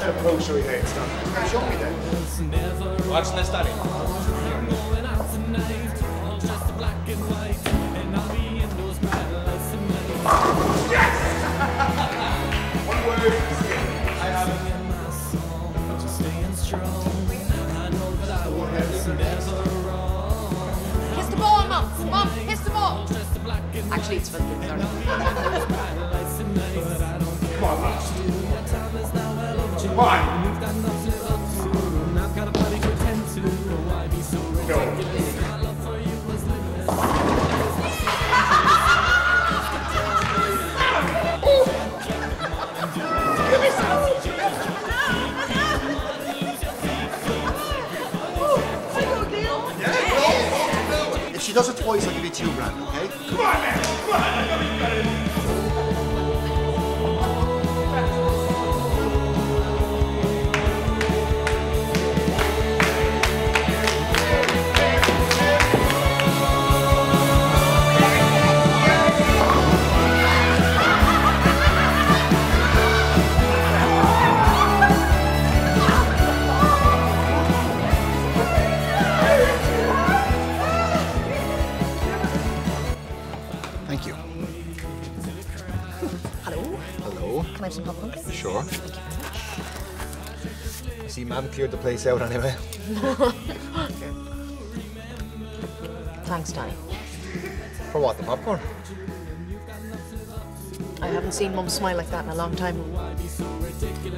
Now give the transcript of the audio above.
kind of poster we hate stuff. Show me then. Watching this, Danny. Yes! One word. I have it. Kiss the ball, Mum! Mum, kiss the ball! Actually, it's for the kids, sorry. Come on, man. Come on. No. If she does it twice, I'll give you £2 grand, okay? Come on, man. Come on. I know you got it. Thank you. Hello? Hello. Can I have some popcorn, please? Sure. I see Mum cleared the place out anyway. Thanks, Danny. For what, the popcorn? I haven't seen Mum smile like that in a long time.